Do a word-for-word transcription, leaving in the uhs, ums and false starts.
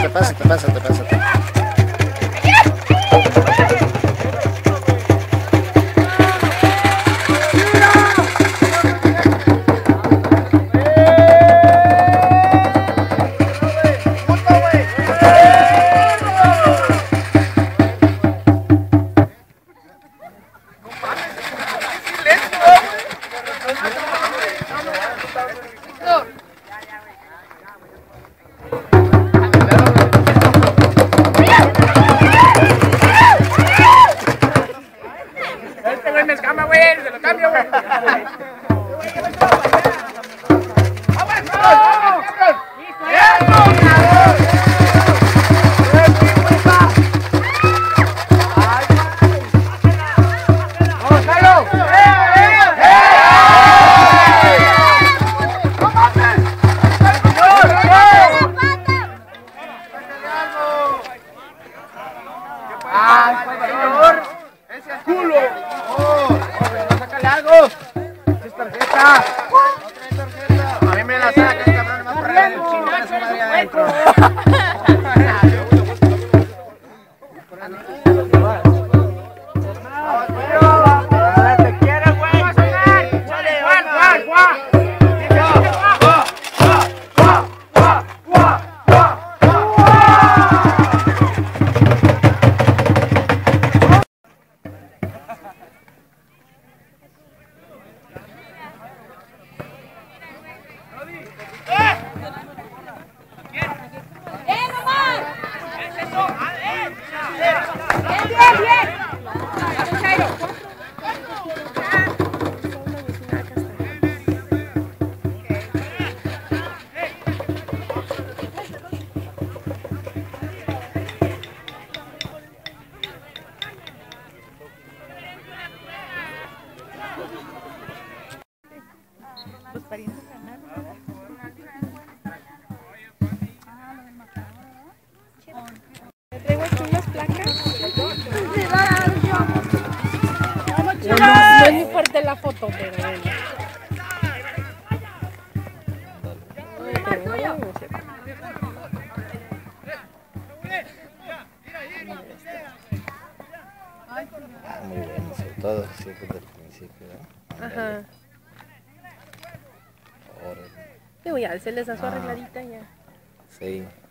pásate, pásate, pásate, pásate. Este güey me escama, güey, se lo cambio, güey. ¡Ay, señor! ¡Ese es culo! ¡Oh! ¡Sácale algo! ¡Es tarjeta! ¡Otra tarjeta! A mí me la saca, el cabrón, más para el chino de su madre adentro. ¡Te quiere, güey! ¡Chale, Juan, Juan, Juan! Los parientes ganaron, ¿verdad? ¿Te traigo aquí unas placas? No, no es muy fuerte la foto, pero bueno. Muy bueno, sobre todo siempre desde el principio, ¿no? Ajá. Órale. Digo, ya se les da su arregladita ya. Sí.